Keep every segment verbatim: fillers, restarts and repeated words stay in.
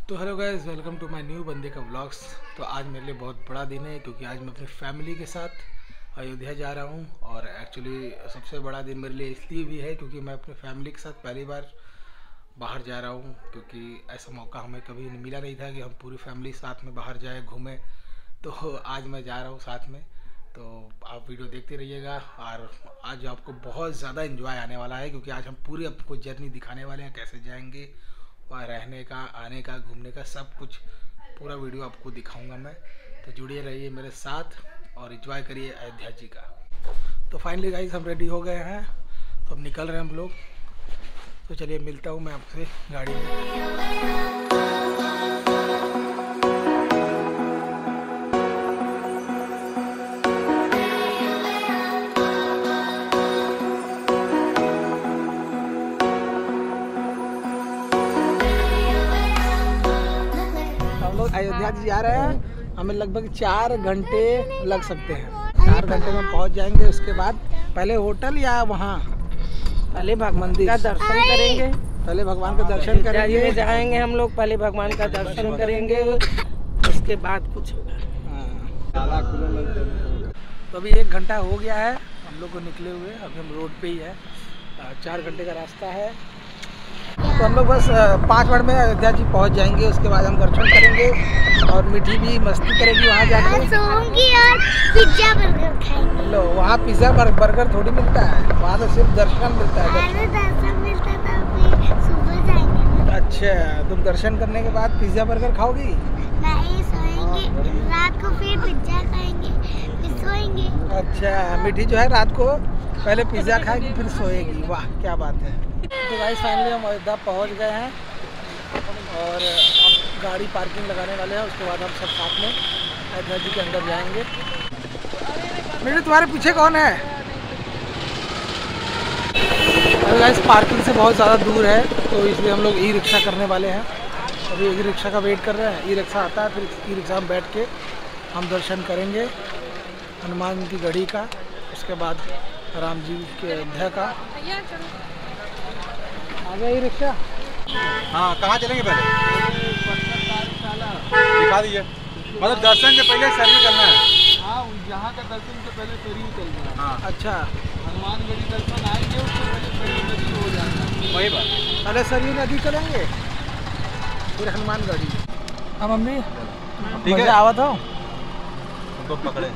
तो hello guys, welcome to my new बंदे का व्लॉग्स। तो आज मेरे लिए बहुत बड़ा दिन है क्योंकि आज मैं अपनी फैमिली के साथ अयोध्या जा रहा हूँ। और एक्चुअली सबसे बड़ा दिन मेरे लिए इसलिए भी है क्योंकि मैं अपनी फैमिली के साथ पहली बार बाहर जा रहा हूँ, क्योंकि ऐसा मौका हमें कभी मिला नहीं था कि हम पूरी फैमिली साथ में बाहर जाए घूमें। तो आज मैं जा रहा हूँ साथ में, तो आप वीडियो देखते रहिएगा। और आज आपको बहुत ज़्यादा एंजॉय आने वाला है क्योंकि आज हम पूरी आपको जर्नी दिखाने वाले हैं, कैसे जाएंगे, वहाँ रहने का, आने का, घूमने का, सब कुछ पूरा वीडियो आपको दिखाऊंगा मैं। तो जुड़िए रहिए मेरे साथ और एंजॉय करिए अयोध्या जी का। तो फाइनली गाइस हम रेडी हो गए हैं, तो अब निकल रहे हैं हम लोग। तो चलिए मिलता हूँ मैं आपसे गाड़ी में। अयोध्या जी जा रहे हैं, हमें लगभग चार घंटे लग सकते हैं। चार घंटे में पहुंच जाएंगे। उसके बाद पहले होटल या वहाँ पहले भगवान का दर्शन करेंगे। पहले भगवान का दर्शन करेंगे जाएंगे हम लोग, पहले भगवान का दर्शन करेंगे, उसके बाद कुछ होगा। तो अभी एक घंटा हो गया है हम लोग को निकले हुए। अभी हम रोड पे ही है, चार घंटे का रास्ता है। तो हम लोग बस पाँच मिनट में अयोध्या जी पहुंच जाएंगे। उसके बाद हम दर्शन करेंगे और मीठी भी मस्ती करेगी वहाँ जाकर। सोऊंगी और पिज्जा बर्गर खाएंगे। लो, वहाँ पिज्जा बर्गर थोड़ी मिलता है, वहाँ तो सिर्फ दर्शन मिलता है। अरे दर्शन मिलता था, फिर सुबह जाएंगे। अच्छा, तुम दर्शन करने के बाद पिज्जा बर्गर खाओगी? नहीं, सोएंगे रात को, फिर पिज्जा खाएंगे, फिर सोएंगे। अच्छा, मीठी जो है रात को पहले पिज्जा खाएगी फिर सोएगी। वाह क्या बात है। तो गाइस फाइनली हम अयोध्या पहुंच गए हैं और अब गाड़ी पार्किंग लगाने वाले हैं। उसके बाद हम सब साथ में अयोध्या जी के अंदर जाएंगे। मेरे तुम्हारे पीछे कौन है? अरे गाइस पार्किंग से बहुत ज़्यादा दूर है, तो इसलिए हम लोग ई रिक्शा करने वाले हैं। अभी ई रिक्शा का वेट कर रहे हैं। ई रिक्शा आता है, फिर ई रिक्शा में बैठ के हम दर्शन करेंगे हनुमान की गढ़ी का, उसके बाद राम जी के अयोध्या का। आ गया ई रिक्शा। हाँ, कहाँ चलेंगे पहले? दिखा दीजिए। मतलब दर्शन से पहले सरयू चलना है। हाँ, यहाँ का दर्शन से पहले सरयू चलना है। हाँ। अच्छा, हनुमानगढ़ी दर्शन आएंगे, उससे पहले सरयू नदी हो जाएगा। वही बात। पहले सरयू नदी चलेंगे फिर हनुमानगढ़ी। हाँ मम्मी, ठीक है, आवा था उनको पकड़े।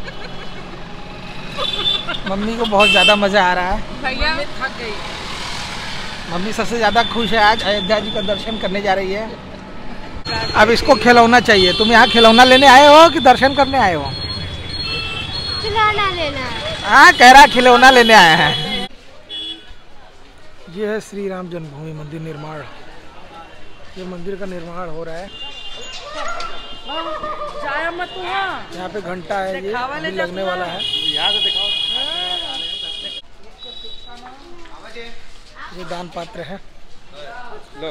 मम्मी को बहुत ज़्यादा मज़ा आ रहा है। भैया थक गई। मम्मी सबसे ज़्यादा खुश है, आज अयोध्या जी का दर्शन करने जा रही है। अब इसको खिलौना चाहिए। तुम यहाँ खिलौना लेने आए हो कि दर्शन करने आए हो? खिलौना लेना। हाँ, कह रहा खिलौना लेने आए हैं। ये है श्री राम जन्मभूमि मंदिर निर्माण। ये मंदिर का निर्माण हो रहा है। जाया मत वहाँ। यहाँ पे घंटा है, ये अभी लगने वाला है। यहाँ से दिखाओ। ये दान पात्र है। लो,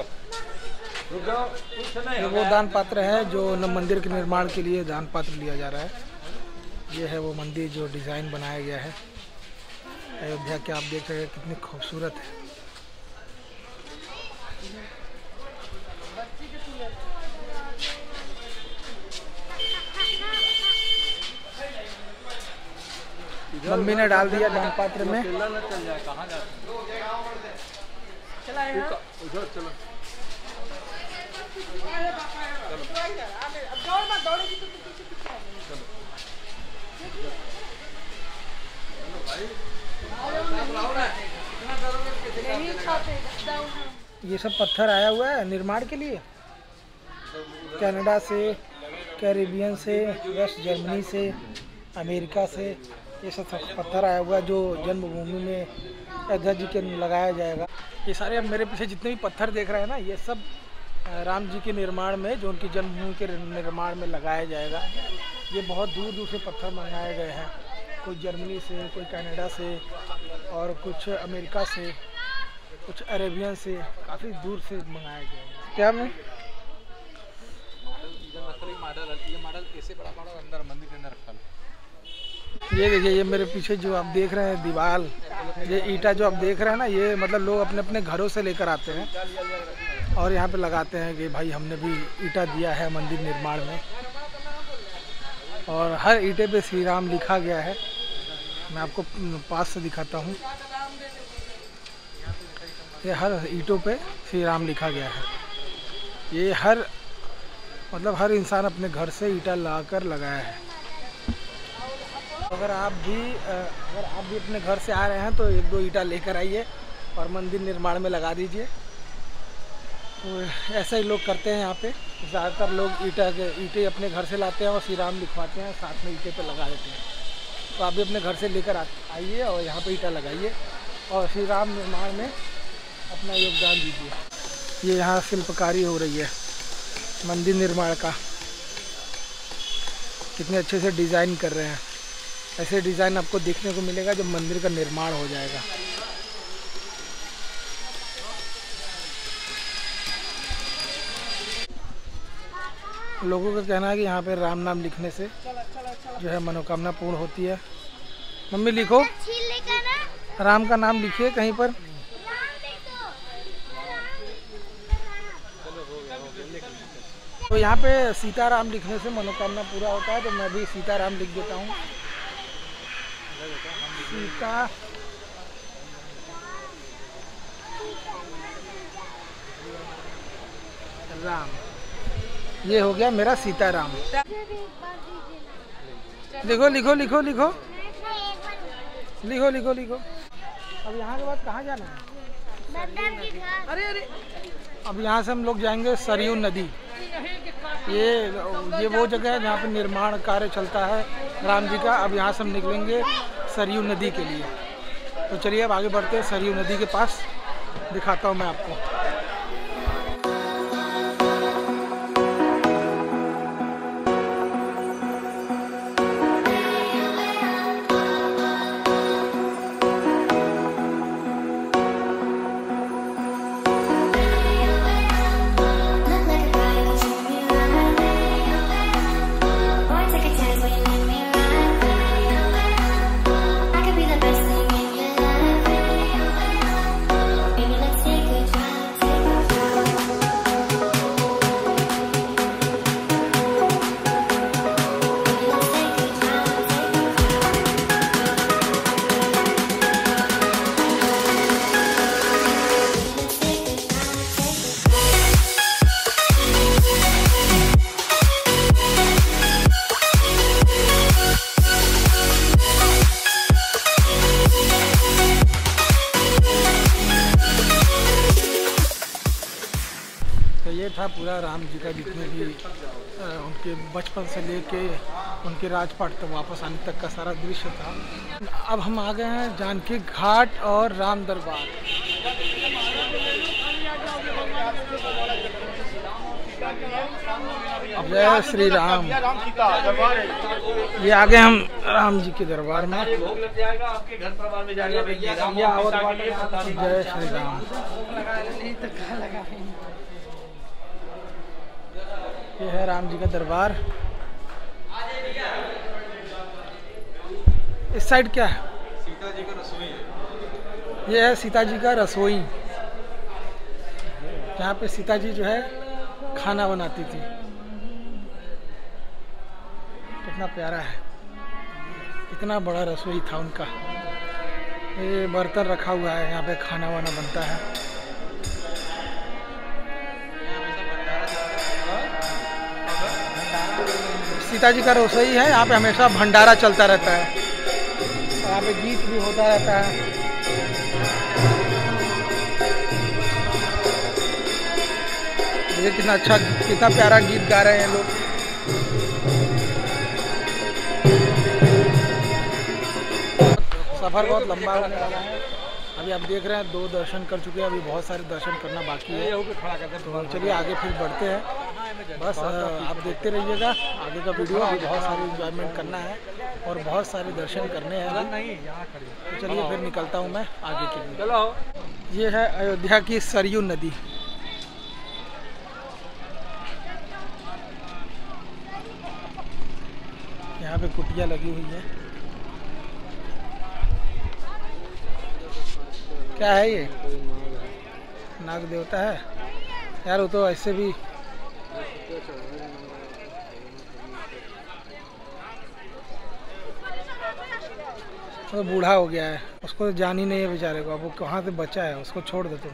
ये वो दान पात्र है जो न मंदिर के निर्माण के लिए दान पात्र लिया जा रहा है। ये है वो मंदिर जो डिज़ाइन बनाया गया है अयोध्या के। आप देख रहे हैं कितनी खूबसूरत है। मम्मी ने डाल दिया दान पात्र में। उधर चलो। ये सब पत्थर आया हुआ है निर्माण के लिए, कनाडा से, कैरिबियन से, वेस्ट जर्मनी से, अमेरिका से। ये सब पत्थर आया हुआ है जो जन्मभूमि में अयोध्या जी के लगाया जाएगा। ये सारे अब मेरे पीछे जितने भी पत्थर देख रहे हैं ना, ये सब राम जी के निर्माण में, जो उनकी जन्मभूमि के निर्माण में लगाया जाएगा। ये बहुत दूर दूर से पत्थर मंगाए गए हैं, कोई जर्मनी से, कोई कनाडा से, और कुछ अमेरिका से, कुछ अरेबियन से, काफ़ी दूर से मंगाए गए हैं। क्या मैं मॉडल, ये मॉडल ऐसे बड़ा मॉडल अंदर मंदिर के अंदर रखा है। ये देखिए, ये मेरे पीछे जो आप देख रहे हैं दीवार, ये ईटा जो आप देख रहे हैं ना, ये मतलब लोग अपने अपने घरों से लेकर आते हैं और यहाँ पे लगाते हैं कि भाई हमने भी ईंटा दिया है मंदिर निर्माण में। और हर ईंटे पे श्री राम लिखा गया है। मैं आपको पास से दिखाता हूँ। ये हर ईंटों पे श्री राम लिखा गया है। ये हर मतलब हर इंसान अपने घर से ईंटा लाकर लगाया है। अगर आप भी अगर आप भी अपने घर से आ रहे हैं तो एक दो ईंटा लेकर आइए और मंदिर निर्माण में लगा दीजिए। तो ऐसा ही लोग करते हैं यहाँ पे। ज़्यादातर लोग ईंटा के ईंटें अपने घर से लाते हैं और श्री राम लिखवाते हैं, साथ में ईंटे पे लगा देते हैं। तो आप भी अपने घर से लेकर आइए और यहाँ पे ईंटा लगाइए और श्री राम निर्माण में अपना योगदान दीजिए। ये यहाँ शिल्पकारी हो रही है मंदिर निर्माण का। कितने अच्छे से डिज़ाइन कर रहे हैं। ऐसे डिज़ाइन आपको देखने को मिलेगा जब मंदिर का निर्माण हो जाएगा। लोगों का कहना है कि यहाँ पे राम नाम लिखने से जो है मनोकामना पूर्ण होती है। मम्मी लिखो, राम का नाम लिखिए कहीं पर। तो यहाँ पे सीताराम लिखने से मनोकामना पूरा होता है। तो मैं भी सीताराम लिख देता हूँ। सीता राम, ये हो गया मेरा सीताराम। लिखो लिखो लिखो लिखो लिखो लिखो लिखो। अब यहाँ के बाद कहाँ जाना है? अरे अरे अब यहाँ से हम लोग जाएंगे सरयू नदी। ये ये वो जगह है जहाँ पे निर्माण कार्य चलता है राम जी का। अब यहाँ से हम निकलेंगे सरयू नदी के लिए। तो चलिए अब आगे बढ़ते हैं सरयू नदी के पास, दिखाता हूँ मैं आपको। ये था पूरा राम जी का जितने भी उनके बचपन से लेके उनके राजपाट तक वापस आने तक का सारा दृश्य था। अब हम आ गए हैं जानकी घाट और राम दरबार। जय श्री राम। ये आ गए हम राम जी के दरबार में। जय श्री राम। ये है राम जी का दरबार। इस साइड क्या है? सीता जी का रसोई है। ये है सीता जी का रसोई, जहाँ पे सीता जी जो है खाना बनाती थी। कितना प्यारा है, कितना बड़ा रसोई था उनका। ये बर्तन रखा हुआ है, यहाँ पे खाना वाना बनता है। सीता जी का रसोई है, यहाँ पे हमेशा भंडारा चलता रहता है। यहाँ पे गीत भी होता रहता है। ये कितना अच्छा, कितना प्यारा गीत गा रहे हैं लोग। सफ़र बहुत लंबा होने वाला है। अभी आप देख रहे हैं दो दर्शन कर चुके हैं, अभी बहुत सारे दर्शन करना बाकी है। तो चलिए आगे फिर बढ़ते हैं। बस आप देखते रहिएगा आगे का वीडियो। अभी बहुत सारे एंजॉयमेंट करना है और बहुत सारे दर्शन करने हैं। तो चलिए फिर निकलता हूँ मैं आगे के लिए। चलो। ये है अयोध्या की सरयू नदी। यहाँ पे कुटिया लगी हुई है। क्या है ये? नाग देवता है। यार वो तो ऐसे भी तो बूढ़ा हो गया है, उसको जान ही नहीं है बेचारे को। अब वो कहाँ से बचा है, उसको छोड़ दो तुम।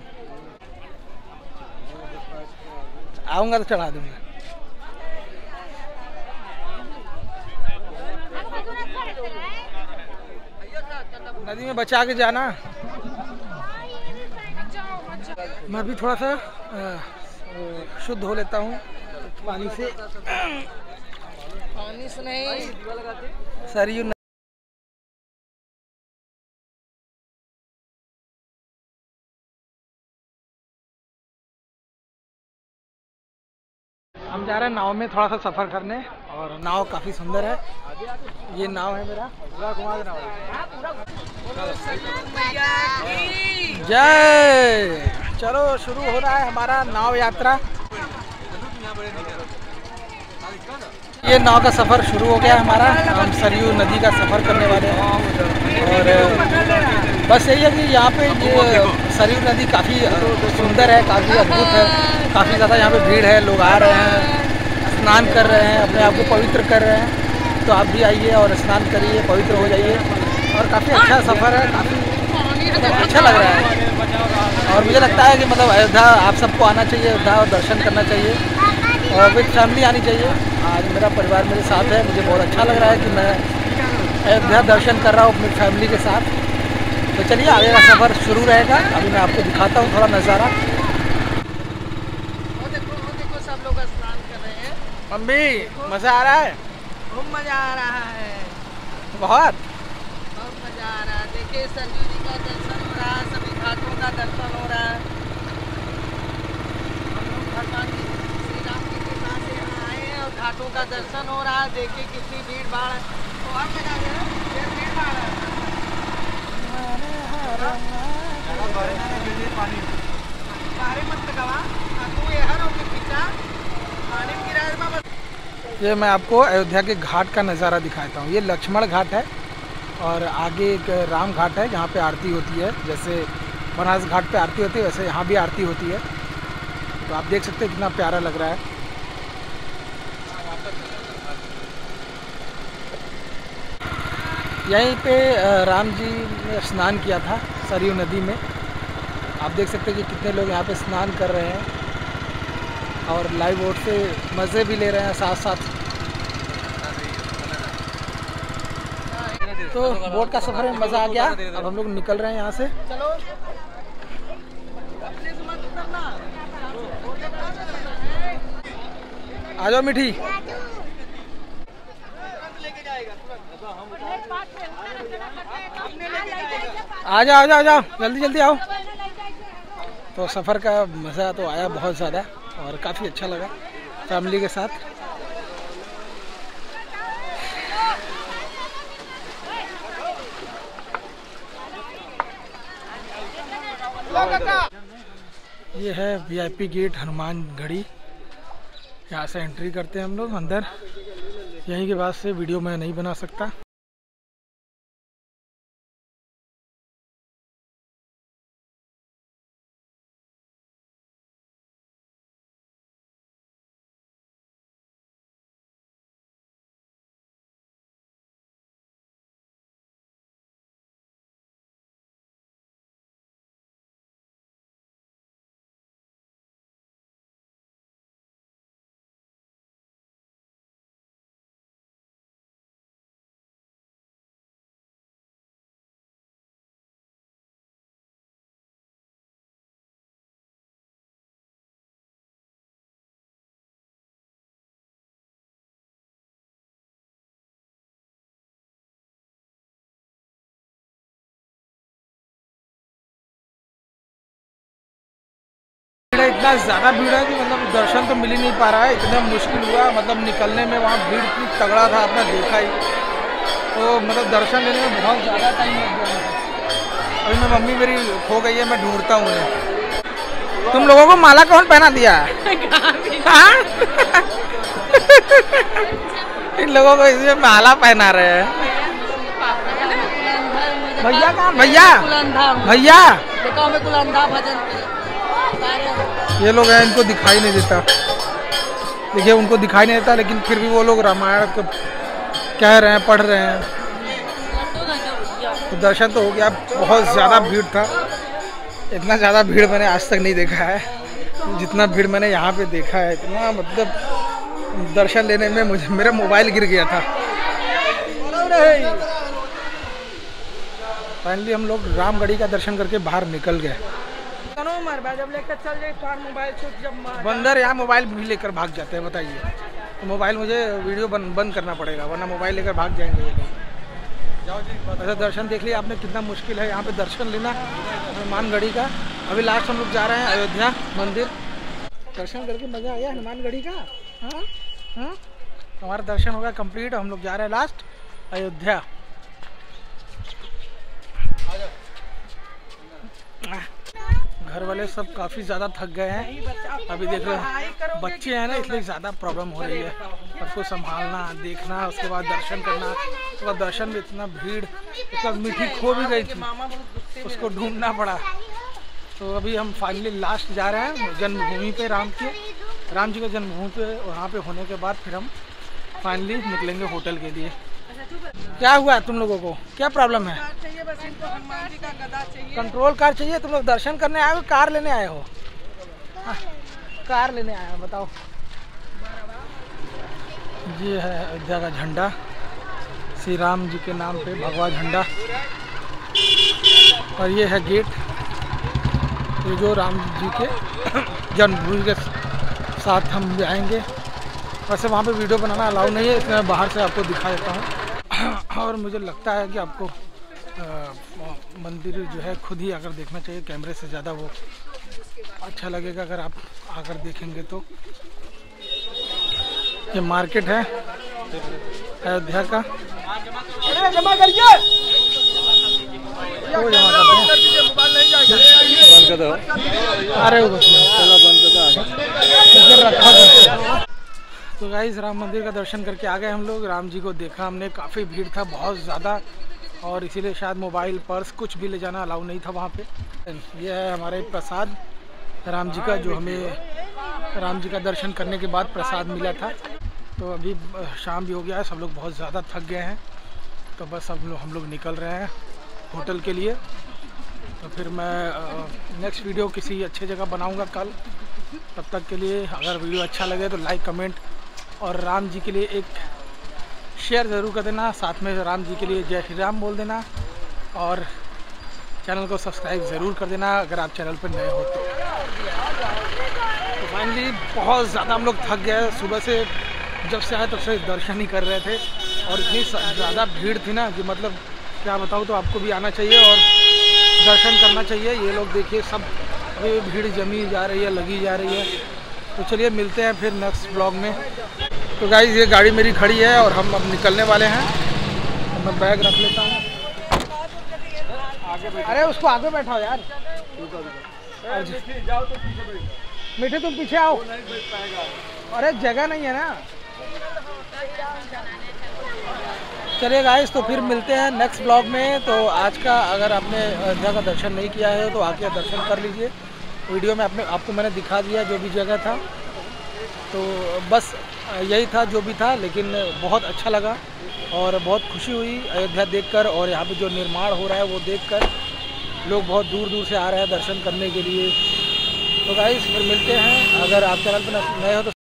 आऊँगा तो चढ़ा दूँगा। नदी में बचा के जाना। मैं भी थोड़ा सा शुद्ध हो लेता हूँ पानी से। पानी से नहीं, सरयू हम जा रहे हैं नाव में थोड़ा सा सफ़र करने, और नाव काफ़ी सुंदर है। ये नाव है मेरा। जय। चलो शुरू हो रहा है हमारा नाव यात्रा। ये नाव का सफ़र शुरू हो गया हमारा। हम सरयू नदी का सफ़र करने वाले हैं, और बस यही है कि यहाँ पे ये सरयू नदी काफ़ी सुंदर है, काफ़ी अद्भुत है। काफ़ी ज़्यादा यहाँ पे भीड़ है, लोग आ रहे हैं, स्नान कर रहे हैं, अपने आप को पवित्र कर रहे हैं। तो आप भी आइए और स्नान करिए, पवित्र हो जाइए। और काफ़ी अच्छा सफ़र है, काफ़ी अच्छा लग रहा है। और मुझे लगता है कि मतलब अयोध्या आप सबको आना चाहिए, अयोध्या और दर्शन करना चाहिए, और विद फैमिली आनी चाहिए। आज मेरा परिवार मेरे साथ है, मुझे बहुत अच्छा लग रहा है कि मैं अयोध्या दर्शन कर रहा हूँ अपनी फैमिली के साथ। तो चलिए आगे का सफ़र शुरू रहेगा। अभी मैं आपको दिखाता हूँ थोड़ा नज़ारा। मम्मी मज़ा आ रहा है? खूब मजा आ रहा है, बहुत बहुत मजा आ रहा है। देखिए सरयू जी का दर्शन हो रहा है, सभी घाटों का दर्शन हो रहा है। हम लोग भगवान जी श्री राम की कृपा से यहाँ आए हैं और घाटों का दर्शन हो रहा है। देखिए कितनी भीड़ भाड़ है, बहुत मजा आ रहा है। ये भीड़ भाड़ है, बाहर मत लगावा तू ये हर होके पीछा पानी में गिरा है। ये मैं आपको अयोध्या के घाट का नज़ारा दिखाता हूँ। ये लक्ष्मण घाट है, और आगे एक राम घाट है जहाँ पे आरती होती है। जैसे बनारस घाट पे आरती होती है, वैसे यहाँ भी आरती होती है। तो आप देख सकते हैं कितना प्यारा लग रहा है। यहीं पे राम जी ने स्नान किया था सरयू नदी में। आप देख सकते हैं कि कितने लोग यहाँ पे स्नान कर रहे हैं, और लाइव बोट से मज़े भी ले रहे हैं साथ साथ। तो बोट का सफ़र में मज़ा आ गया। अब हम लोग निकल रहे हैं यहाँ से। आ जाओ मीठी। आ जाओ आ जाओ आ जाओ, जल्दी जल्दी आओ। तो सफ़र का मज़ा तो आया बहुत ज़्यादा, और काफ़ी अच्छा लगा फैमिली के साथ। ये है वीआईपी गेट हनुमान गढ़ी। यहाँ से एंट्री करते हैं हम लोग अंदर। यहीं के बाद से वीडियो मैं नहीं बना सकता। इतना ज़्यादा भीड़ है कि मतलब दर्शन तो मिल ही नहीं पा रहा है। इतना मुश्किल हुआ मतलब निकलने में, वहाँ भीड़ की तगड़ा था, आपने देखा ही। तो मतलब दर्शन लेने में बहुत ज़्यादा टाइम लग गया। अभी मैं मम्मी मेरी खो गई है, मैं ढूंढता हूँ उन्हें। तुम लोगों को माला कौन पहना दिया? हाँ? इन लोगों को इसमें माला पहना रहे हैं। भैया कहाँ? भैया भैया में कुलंधा भजन ये लोग हैं, इनको दिखाई नहीं देता। देखिए उनको दिखाई नहीं देता, लेकिन फिर भी वो लोग रामायण को कह रहे हैं, पढ़ रहे हैं। तो दर्शन तो हो गया। बहुत ज़्यादा भीड़ था, इतना ज़्यादा भीड़ मैंने आज तक नहीं देखा है जितना भीड़ मैंने यहाँ पे देखा है। इतना मतलब दर्शन लेने में मुझे मेरा मोबाइल गिर गया था। फाइनली हम लोग रामगढ़ी का दर्शन करके बाहर निकल गए। जब लेकर चल जाए मोबाइल जब बंदर यहाँ मोबाइल भी लेकर भाग जाते हैं, बताइए। तो मोबाइल मुझे वीडियो बंद बंद करना पड़ेगा, वरना मोबाइल लेकर भाग जाएंगे ये लोग। वैसे दर्शन देख लिया आपने, कितना मुश्किल है यहाँ पे दर्शन लेना हनुमानगढ़ी का। अभी लास्ट हम लोग जा रहे हैं अयोध्या मंदिर। दर्शन करके मज़ा आया हनुमानगढ़ी का। हाँ हाँ, हमारा दर्शन होगा कंप्लीट। हम लोग जा रहे हैं लास्ट अयोध्या। घर वाले सब काफ़ी ज़्यादा थक गए हैं। अभी देख लो बच्चे हैं ना, इसलिए ज़्यादा प्रॉब्लम हो रही है। सबको संभालना, देखना, उसके बाद दर्शन करना। उसके बाद दर्शन में इतना भीड़, उसके बाद मीठी खो भी गई थी, उसको ढूंढना पड़ा। तो अभी हम फाइनली लास्ट जा रहे हैं जन्मभूमि पे, राम के राम जी के जन्मभूमि पे। वहाँ पे होने के बाद फिर हम फाइनली निकलेंगे होटल के लिए। क्या हुआ तुम लोगों को, क्या प्रॉब्लम है? कंट्रोल कार चाहिए? तुम लोग दर्शन करने आए हो, कार लेने आए हो? हाँ, कार लेने आए हो, बताओ। ये है अयोध्या का झंडा, श्री राम जी के नाम पे भगवा झंडा। और ये है गेट, ये जो राम जी के जन्मभूमि के साथ हम जाएंगे। वैसे वहाँ पे वीडियो बनाना अलाउ नहीं है, इसलिए मैं बाहर से आपको दिखा देता हूँ। और मुझे लगता है कि आपको आ, मंदिर जो है खुद ही आकर देखना चाहिए, कैमरे से ज़्यादा वो अच्छा लगेगा अगर आप आकर देखेंगे तो। ये मार्केट है अयोध्या का। जमा करिए, अरे तो गाइस राम मंदिर का दर्शन करके आ गए हम लोग। राम जी को देखा हमने, काफ़ी भीड़ था बहुत ज़्यादा, और इसीलिए शायद मोबाइल पर्स कुछ भी ले जाना अलाउ नहीं था वहाँ पे। ये है हमारे प्रसाद राम जी का, जो हमें राम जी का दर्शन करने के बाद प्रसाद मिला था। तो अभी शाम भी हो गया है, सब लोग बहुत ज़्यादा थक गए हैं। तो बस अब लोग हम लोग निकल रहे हैं होटल के लिए। तो फिर मैं नेक्स्ट वीडियो किसी अच्छे जगह बनाऊँगा कल। तब तक के लिए अगर वीडियो अच्छा लगे तो लाइक, कमेंट और राम जी के लिए एक शेयर ज़रूर कर देना। साथ में राम जी के लिए जय श्री राम बोल देना, और चैनल को सब्सक्राइब ज़रूर कर देना अगर आप चैनल पर नए हो तो। तो फाइनली बहुत ज़्यादा हम लोग थक गए, सुबह से जब से आए तब से दर्शन ही कर रहे थे। और इतनी ज़्यादा भीड़ थी ना कि मतलब क्या बताऊँ। तो आपको भी आना चाहिए और दर्शन करना चाहिए। ये लोग देखिए सब ये भीड़ जमी जा रही है, लगी जा रही है। तो चलिए मिलते हैं फिर नेक्स्ट ब्लॉग में। तो गाइस ये गाड़ी मेरी खड़ी है और हम अब निकलने वाले हैं। तो मैं बैग रख लेता हूँ। अरे उसको आगे बैठाओ यार, मीठे तुम पीछे आओ। अरे जगह नहीं है ना। चलिए गाइस तो फिर मिलते हैं नेक्स्ट ब्लॉग में। तो आज का अगर आपने अयोध्या का दर्शन नहीं किया है तो आके दर्शन कर लीजिए। वीडियो में आपने आपको मैंने दिखा दिया जो भी जगह था। तो बस यही था जो भी था, लेकिन बहुत अच्छा लगा और बहुत खुशी हुई अयोध्या देखकर। और यहाँ पे जो निर्माण हो रहा है वो देखकर लोग बहुत दूर दूर से आ रहे हैं दर्शन करने के लिए। तो गाइस फिर मिलते हैं। अगर आप चैनल पर नए हो तो